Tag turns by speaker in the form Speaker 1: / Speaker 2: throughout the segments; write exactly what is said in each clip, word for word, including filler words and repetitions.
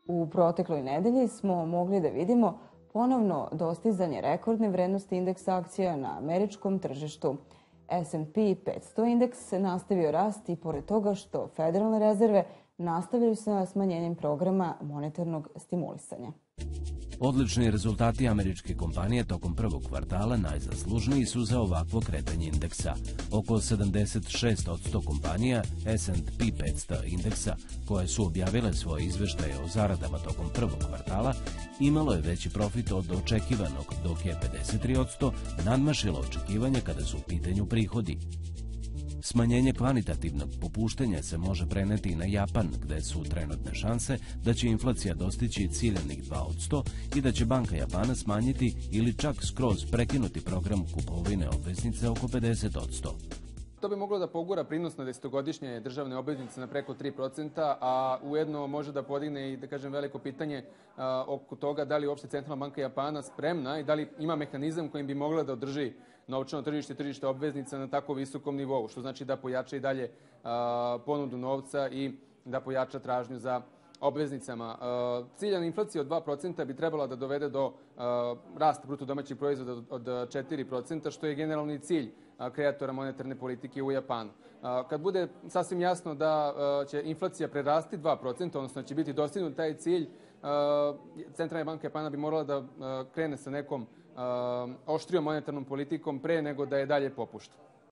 Speaker 1: U protekloj nedelji smo mogli da vidimo ponovno dostizanje rekordne vrednosti indeksa akcija na američkom tržištu. S and P petsto indeks se nastavio rast i pored toga što federalne rezerve nastavljaju sa smanjenjem programa monetarnog stimulisanja.
Speaker 2: Odlični rezultati američke kompanije tokom prvog kvartala najzaslužniji su za ovakvo kretanje indeksa. Oko sedamdeset šest posto kompanija S and P petsto indeksa koje su objavile svoje izveštaje o zaradama tokom prvog kvartala imalo je veći profit od očekivanog, dok je pedeset tri posto nadmašilo očekivanje kada su u pitanju prihodi. Smanjenje kvantitativnog popuštanja se može preneti i na Japan, gde su trenutne šanse da će inflacija dostići ciljanih dva posto i da će Banka Japana smanjiti ili čak skroz prekinuti program kupovine obveznice oko pedeset posto.
Speaker 3: To bi moglo da pogura prinos na desetogodišnje državne obveznice na preko tri procenta, a ujedno može da podigne i, da kažem, veliko pitanje a, oko toga da li uopšte Centralna banka Japana spremna i da li ima mehanizam kojim bi mogla da održi novčano tržište i tržište obveznica na tako visokom nivou, što znači da pojača i dalje a, ponudu novca i da pojača tražnju za obveznicama. Ciljana inflacija od dva procenta bi trebala da dovede do rasta bruto domaćeg proizvoda od četiri procenta, što je generalni cilj kreatora monetarne politike u Japanu. Kad bude sasvim jasno da će inflacija prerasti dva procenta, odnosno će biti dostignut taj cilj, Centralna banka Japana bi morala da krene sa nekom oštrijom monetarnom politikom pre nego da je dalje popušta.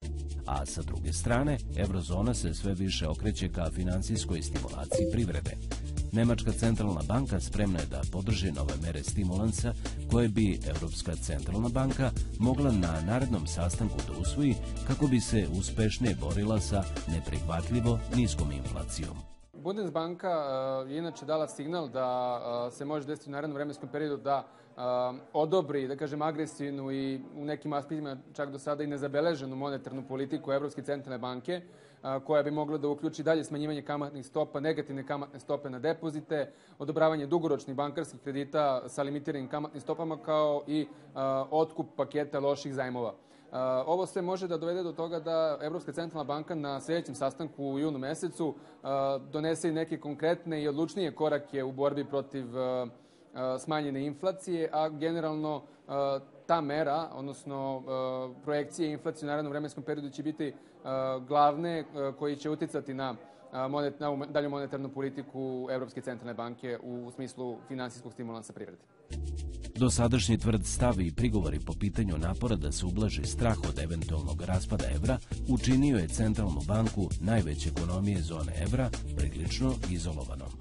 Speaker 2: A sa druge strane, eurozona se sve više okreće ka finansijskoj stimulaciji privrede. Nemačka centralna banka spremna je da podrži nove mere stimulansa koje bi Evropska centralna banka mogla na narednom sastanku da usvoji kako bi se uspešnije borila sa neprihvatljivo niskom inflacijom.
Speaker 3: Bundesbanka je inače dala signal da se može desiti u narednom vremenskom periodu da odobri, da kažem, agresivnu i u nekim aspektima čak do sada i nezabeleženu monetarnu politiku Evropske centralne banke, koja bi mogla da uključi dalje smanjivanje kamatnih stopa, negativne kamatne stope na depozite, odobravanje dugoročnih bankarskih kredita sa limitiranim kamatnim stopama, kao i otkup paketa loših zajmova. Ovo sve može da dovede do toga da Evropska centralna banka na sljedećem sastanku u junu mesecu donese i neke konkretne i odlučnije korake u borbi protiv smanjene inflacije, a generalno ta mera, odnosno projekcije inflacije u narednom vremenskom periodu će biti glavne koji će uticati na dalju monetarnu politiku Evropske centralne banke u smislu finansijskog stimulansa privrede.
Speaker 2: Dosadašnji tvrd stav i prigovori po pitanju napora da se ublaži strah od eventualnog raspada evra učinio je centralnu banku najveće ekonomije zone evra prilično izolovanom.